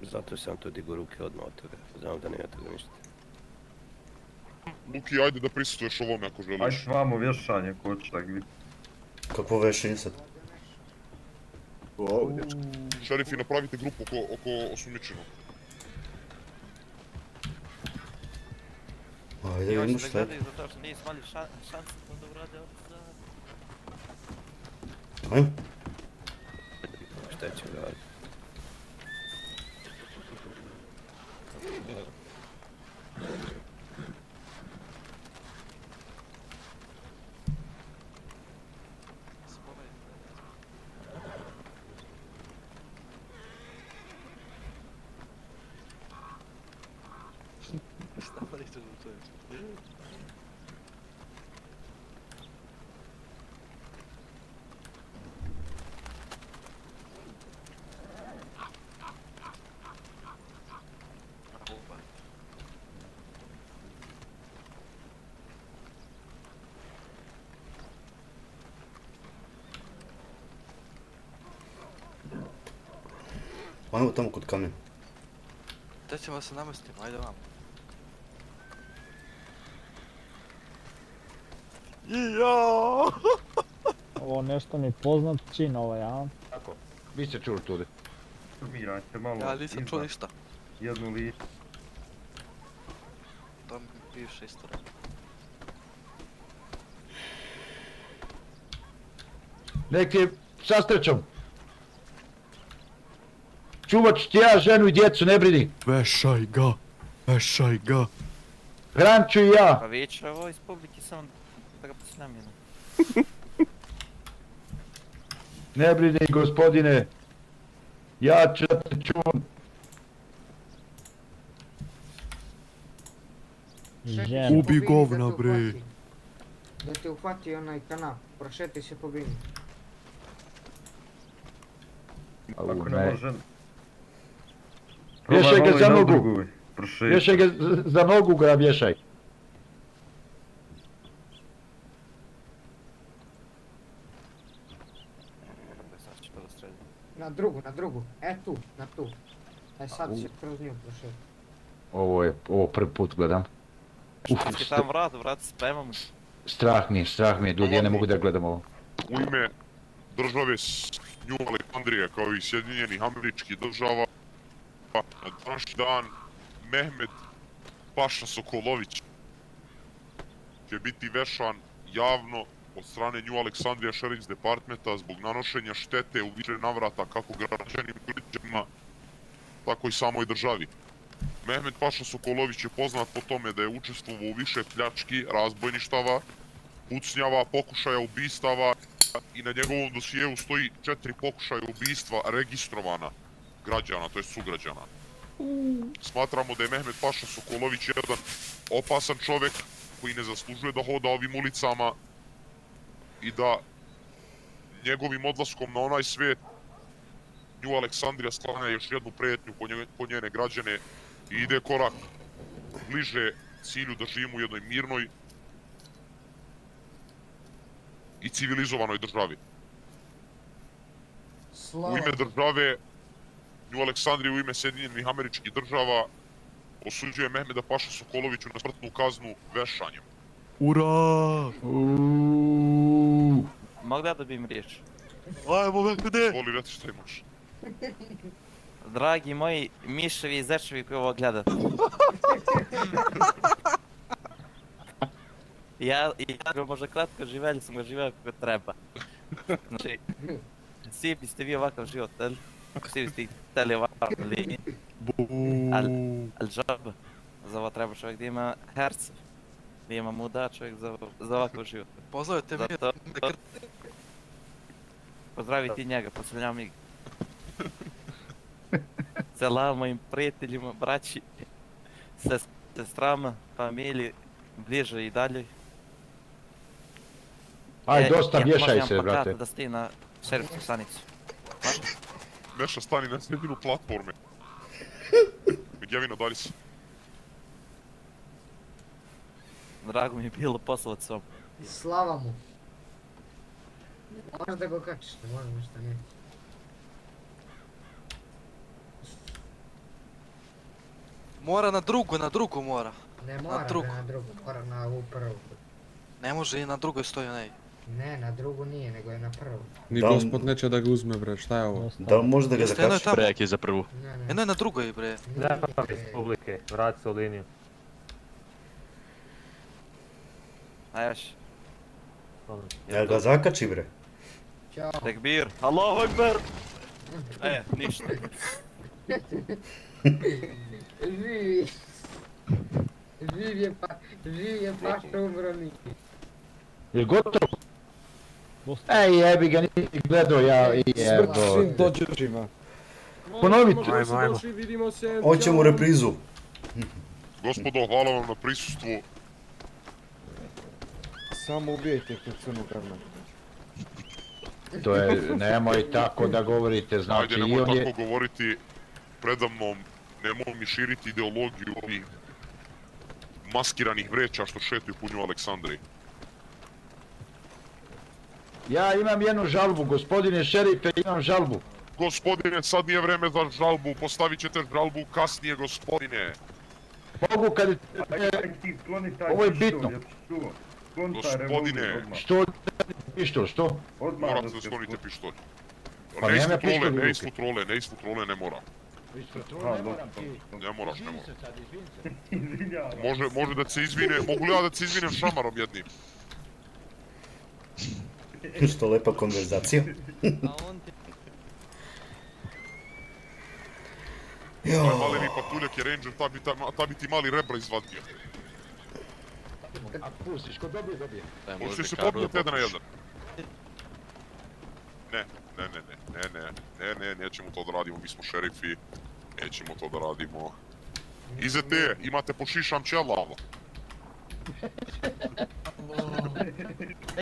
Zato sam tu digu ruke odmah od toga. Znam da nema toga ništa. Luki, ajde da prisutuješ ovome ako želiš. Ajde vamo vješanje, ko će tak biti. Kakvo vešenje sad? Šerifi, napravite grupu oko osumnjičenog. Ajde, vidimo šta je. Zato što nije smali šanse da urade ovdje za... Ajmo. Šta će raditi? Šta pa ništa da čuješ? Ajmo tamo kod kamena. Gdje ćemo se namestiti? Ajde vam. Jao! Ovo nešto mi poznat čin ovaj, a? Tako, vi ste čuli tudi. Mirajte malo. Ja nisam čuo ništa. Jednu listu. To mi bivše isto rekao. Neki sa srećom. Čuvat ću ti ja ženu i djecu, ne brini. Vešaj ga, vešaj ga. Hranit ću i ja. Pa vijeće ovo iz publike samo da ga posnam jedno. Ne brini gospodine. Ja ću da te čuvam. Žena. Ubi govna bre. Da te uhvati onaj kanap, prošeti se po bini. Ako ne može... Vješaj ga za nogu. Vješaj ga za nogu ga vješaj. Na drugu. E tu, na tu. E sad se kroz nju prošeti. Ovo prvi put gledam. Šta ti tam vrat spremam. Strah mi je, ljudi, ja ne mogu da gledam ovo. U ime države New Alexandria kao i Sjedinjenih Američkih Država, na današnji dan Mehmed Paša Sokolović će biti vešan javno od strane New Alexandria Sheriff's Departmenta zbog nanošenja štete u više navrata kako građanima i građanima, tako i samoj državi. Mehmed Paša Sokolović je poznat po tome da je učestvovao u više pljački, razbojništava, pucnjava, pokušaja ubistava i na njegovom dosijeu stoji 4 pokušaja ubistva registrovana građana, to je sugrađana. Smatramo da je Mehmed Paša Sokolović jedan opasan čovjek koji ne zaslužuje da hoda ovim ulicama i da njegovim odlaskom na onaj svijet New Alexandria sklanja još jednu prijetnju po njene građane i ide korak bliže cilju da živimo u jednoj mirnoj i civilizovanoj državi. U ime države New Alexandria, u ime Sjedinjenih Američkih Država, osuđuje Mehmeda Paša Sokoloviću na smrtnu kaznu vešanjem. Ura! Mogu da dobijem riječ? Ajmo gdje? Voli, reci šta imaš. Dragi moji miševi i zečevi koji ovo gledate. Ja ga možda kratko živeli, sam ga živeo kako treba. Znači, svi biste vi ovakav život, ali? Svi biste htjeli ovakav liniji. Ali džaba, za ovo treba čovjek da ima herce. Da ima muda čovjek za ovakav život. Pozdravite mi. Pozdravi ti njega, posljednjam i selam mojim prijateljima, braći, sestrama, familiji, bliže i dalje. Aj, dosta vješaj se, brate. Možda da stiji na šerifsku stanicu. Neša stani na sredinu platforme. Medjavina, dalje si. Drago mi je bilo poslovat s ovom. Slava mu. Možeš da ga kačiš, ne možeš ništa, ne. Mora na drugu mora. Ne mora drugu. bre, na drugu, mora na ovu prvu. Ne može i na drugoj stoji onaj. Ne, na drugu nije, nego je na prvu. Ni Da. gospod neće da ga uzme, bre, šta je ovo? Da li možda ga Jeste, jedno je zakači? tamo. Prejak je za prvu. Ne, ne, Jedno je na drugoj bre. nije, bre. Republike, vrati se u liniju. A još. Ja ga zakači bre. Ćao. Tekbir. Allahu Ekber. Ništa. Živi. Živ je pašta umro nije. Je gotovo? Ej, jebi ga, nisi gledao ja i jebo. dođežima. Ponovite. Ajmo. Hoćemo reprizu. Gospodo, hvala vam na prisustvu. Samo ubijajte tu crnu garna. To je, nemoj tako da govorite, znači Ajde, i nemoj on je... tako govoriti predamnom, nemoj mi širiti ideologiju ovih maskiranih vreća što šetuju po nju Aleksandri. Ja imam jednu žalbu, gospodine šerife, imam žalbu. Gospodine, sad nije vreme za žalbu, postavit ćete žalbu kasnije, gospodine. Mogu kad... Ovo je bitno. Gospodine. Što? Pištol, što? Morate da sklonite pištolj. Pa Ne iz nema pištolj futrole, u ne iz ruke. futrole, ne iz futrole, ne mora. Ne moraš, ne mora. Može da se izvine, mogu li ja da se izvinem šamarom jednim? Što lepa konverzacija. Ovaj maleni patuljak je ranger, ta bi ti mali rebra izvadio. Ako pustiš, ko dobije, dobije. Možete se popniti jedan na jedan. Ne, nećemo to da radimo, mi smo šerifi. Nećemo to da radimo. Izete, imate pošišan čelava.